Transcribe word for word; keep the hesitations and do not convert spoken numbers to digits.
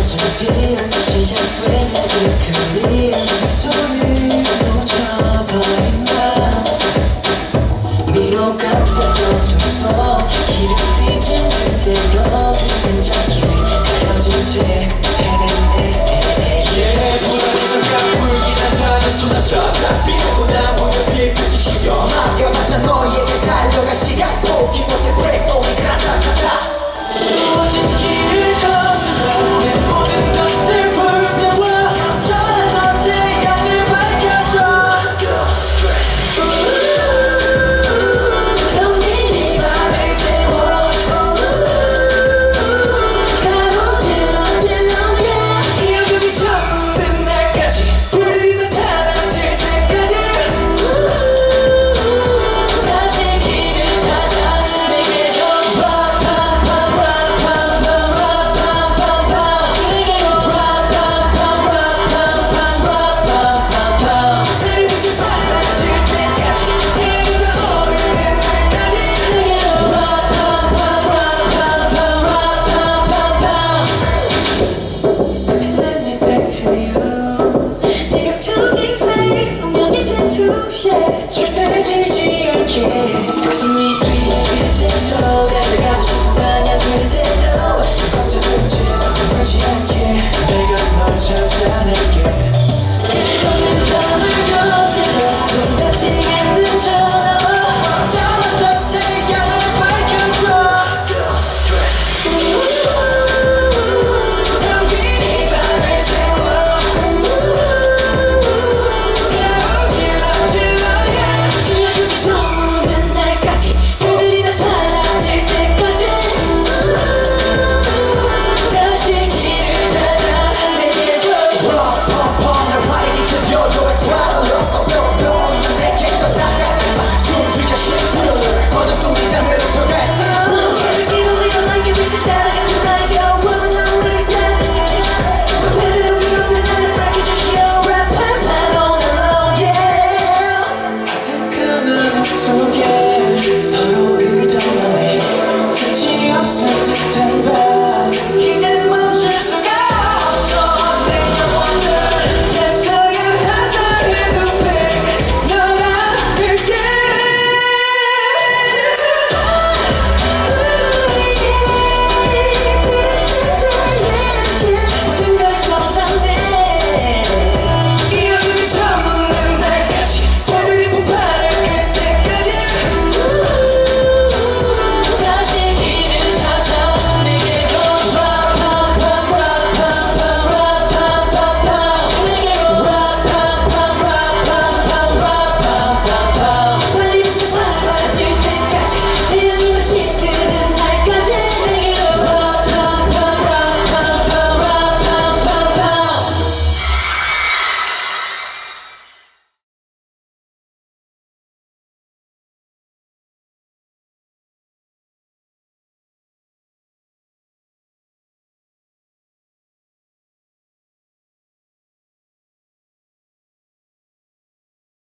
반짝이는 시작되는 그 손을 놓쳐버린 나 미로 같은 어둠 속 길을 잃은 그대로 흔적이 가려진 채 헤매네 yeah, 불안해져가 불길한 산에 쏟아져 비오고 나 보면 빛이 식어 막아맞아 너에게 달려갈 시간 포기 못해 break for me 그라타타타 주어진 길을 거슬러 내 모든 것을 불태워 전한 너 태양을 밝혀줘 텅빈 이 맘을 채워 가로질러 질러 yeah 이 어둠이 저무는 날까지 불이 다 사라질 때까지 다시 길을 찾아 내게로 to you 비극적인 fate 운명의 질투 yeah